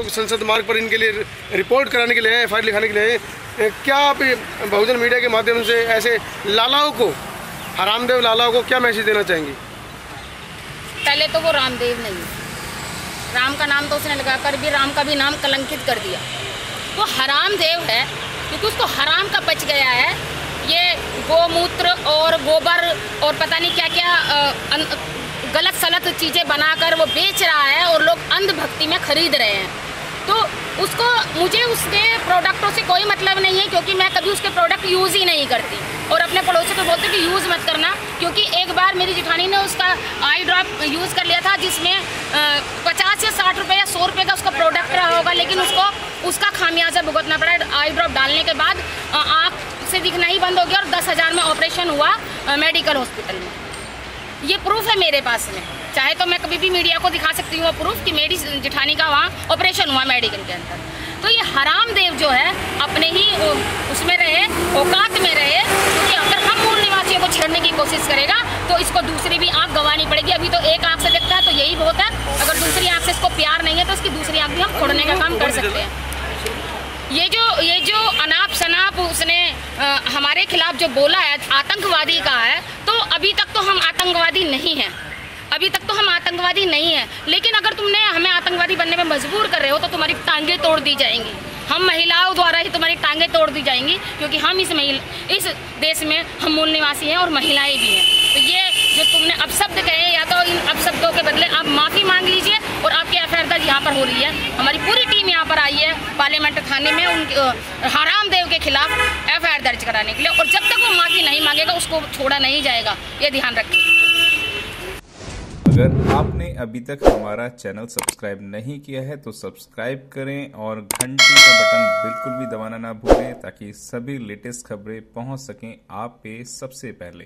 संसद मार्ग पर इनके लिए रिपोर्ट कराने के लिए, FIR लिखाने के लिए। क्या आप बहुजन मीडिया के माध्यम से ऐसे लालाओं को, हरामदेव लालाओं को क्या मैसेज देना चाहेंगी? पहले तो वो रामदेव नहीं, राम का नाम तो उसने लगाकर भी राम का भी नाम कलंकित कर दिया। वो हरामदेव है क्योंकि उसको हराम का बच गया है। ये गोमूत्र और गोबर और पता नहीं क्या क्या गलत सलत चीज़ें बनाकर वो बेच रहा है और लोग अंधभक्ति में खरीद रहे हैं। तो उसको, मुझे उसके प्रोडक्टों से कोई मतलब नहीं है क्योंकि मैं कभी उसके प्रोडक्ट यूज़ ही नहीं करती और अपने पड़ोसी को बोलती कि यूज़ मत करना। क्योंकि एक बार मेरी जेठानी ने उसका आई ड्रॉप यूज़ कर लिया था जिसमें 50 या 60 रुपये या 100 रुपये का उसका प्रोडक्ट रहा होगा, लेकिन उसको उसका खामियाजा भुगतना पड़ा। आई ड्रॉप डालने के बाद आँख से दिखना ही बंद हो गया और 10,000 में ऑपरेशन हुआ मेडिकल हॉस्पिटल में। ये प्रूफ है मेरे पास में, चाहे तो मैं कभी भी मीडिया को दिखा सकती हूँ वो प्रूफ कि मेरी जेठानी का वहाँ ऑपरेशन हुआ मेडिकल के अंदर। तो ये हरामदेव जो है अपने ही उसमें रहे, औकात में रहे, क्योंकि अगर हम मूल निवासियों को छेड़ने की कोशिश करेगा तो इसको दूसरी भी आँख गंवानी पड़ेगी। अभी तो एक आँख से देखता है तो यही बहुत है, अगर दूसरी आँख से इसको प्यार नहीं है तो इसकी दूसरी आँख भी हम फोड़ने का काम कर सकते हैं। ये जो अनाप शनाप उसने हमारे खिलाफ जो बोला है, आतंकवादी का है, तो अभी तक तो हम आतंकवादी नहीं हैं, अभी तक तो हम आतंकवादी नहीं हैं। लेकिन अगर तुमने हमें आतंकवादी बनने में मजबूर कर रहे हो तो तुम्हारी टांगें तोड़ दी जाएंगी, हम महिलाओं द्वारा ही तुम्हारी टांगें तोड़ दी जाएंगी, क्योंकि हम इस देश में हम मूल निवासी हैं और महिलाएं भी हैं। तो ये जो तुमने अपशब्द कहे, या तो इन अपशब्दों के बदले आप माफ़ी मांग लीजिए और आपकी FIR दर्ज यहाँ पर हो रही है। हमारी पूरी टीम यहाँ पर आई है पार्लियामेंट थाने में उनके हरामदेव के खिलाफ FIR दर्ज कराने के लिए, और जब तक वो माफ़ी नहीं मांगेगा उसको छोड़ा नहीं जाएगा, ये ध्यान रखें। अगर आपने अभी तक हमारा चैनल सब्सक्राइब नहीं किया है तो सब्सक्राइब करें और घंटी का बटन बिल्कुल भी दबाना ना भूलें ताकि सभी लेटेस्ट खबरें पहुंच सकें आप पे सबसे पहले।